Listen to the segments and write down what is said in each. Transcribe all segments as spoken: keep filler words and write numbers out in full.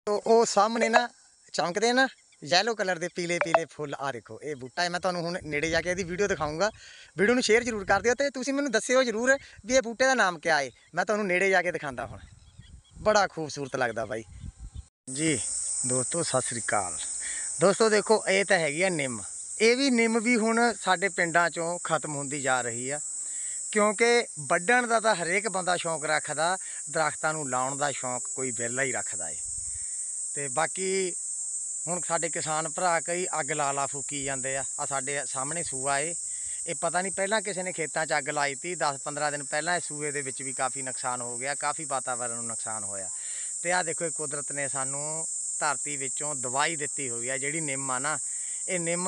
तो वो सामने ना चमकते ना येलो कलर के पीले पीले फुल आ देखो ये बूटा है। मैं तुहानू हुण नेड़े जाके इसकी वीडियो दिखाऊंगा। वीडियो नू शेयर जरूर कर दिओ ते तुसीं मैनू दस्सिओ जरूर भी ये बूटे का नाम क्या है। मैं तुहानू नेड़े जाके दिखांदा हुण, बड़ा खूबसूरत लगता भाई जी। दोस्तों सत श्री अकाल। दोस्तों देखो ये तो हैगी आ निम। ये भी निम भी हुण साडे पिंडां चों खत्म होंदी जा रही है, क्योंकि वड्ढण दा तां हरेक बंदा शौक रखदा, दरख्तां नू लाउण दा शौक कोई विरला ही रखदा है। ते बाकी हुण साडे किसान भरा कई अग ला ला फूकी जांदे आ। आ साडे सामने सूआ है, ये पता नहीं पहलां किसी ने खेतां च अग लाई थी। दस पंद्रह दिन पहलां इस सूए दे विच भी काफ़ी नुकसान हो गया, काफ़ी वातावरण नूं नुकसान होया। ते आ देखो कुदरत ने सानू धरती विचों दवाई दित्ती हुई है जिहड़ी निम आ ना। ये निम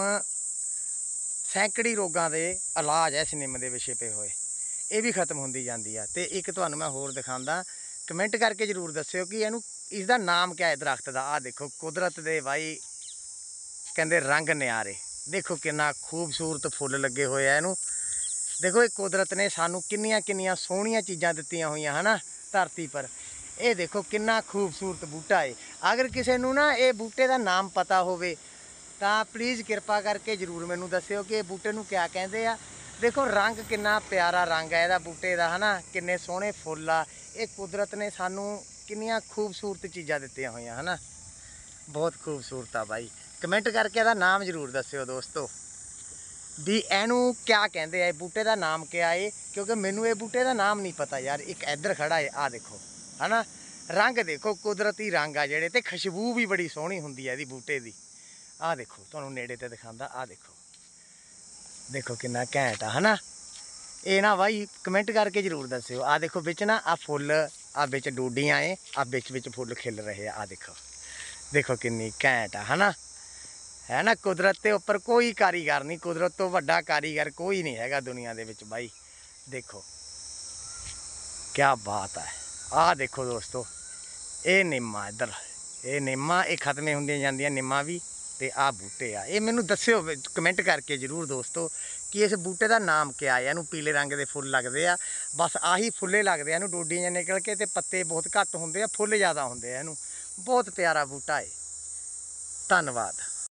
सैकड़ी रोगां दे इलाज है इस निम दे विच पे होए, ये भी खत्म होंदी जांदी है। ते एक तुहानू मैं होर दिखांदा, कमेंट करके जरूर दस्सिओ कि इहनूं इसदा नाम क्या है दरख्त का। आ देखो कुदरत दे भाई कहंदे रंग न्यारे, देखो कितना खूबसूरत फुल लगे हुए हैं इनू। देखो ये कुदरत ने सानू किन्नियां किन्नियां सोहणियां चीज़ां दित्तियां होईयां है ना धरती पर। ये देखो कितना खूबसूरत बूटा है। अगर किसी नू ना ये बूटे का नाम पता होवे तां प्लीज़ कृपा करके जरूर मैनू दस्सिओ कि बूटे नू क्या कहंदे आ। देखो रंग कितना प्यारा रंग है इहदा बूटे का है ना, किन्ने सोहणे फुल आ। ये कुदरत ने सानू किन्नियां खूबसूरत चीज़ां दित्तियां होईयां है ना, बहुत खूबसूरत आ भाई। कमेंट करके इसदा नाम जरूर दस्सिओ दोस्तों भी इनू क्या कहते हैं, बूटे का नाम क्या है, क्योंकि मैनू ये बूटे का नाम नहीं पता यार। एक इधर खड़ा है, आ देखो है ना, रंग देखो कुदरती रंग आ जेड़े, ते खुशबू भी बड़ी सोहनी हुंदी है इहदी बूटे की। आ देखो तुहानू नेड़े ते दिखांदा, आ देखो देखो कितना घैंट है ना। ये ना भाई कमेंट करके जरूर दस्सिओ। आ देखो बिच ना आ फुल, आ बिच डोडियां है, आ बिच बिच फुल खिल रहे हैं। आ देखो देखो किन्नी घैंट है ना, है ना। कुदरत के उपर कोई कारीगर नहीं, कुदरत तो वड्डा कारीगर कोई नहीं हैगा दुनिया दे विच भाई। देखो क्या बात है। आ देखो दोस्तों ये निम्मा, इधर ये निम्मा, ये खत्म होंदियां जांदियां निम्मा भी। ते आ बूटे आ, ये मैनू दस्सिओ कमेंट करके जरूर दोस्तों कि इस बूटे का नाम क्या है। इनू पीले रंग के फुल लगते आ, बस आही फुले लगते हैं। इनू डोडियां निकल के, ते पत्ते बहुत घट होंदे आ, फुल ज़्यादा होंदे आ। इनू बहुत प्यारा बूटा है। धन्नवाद।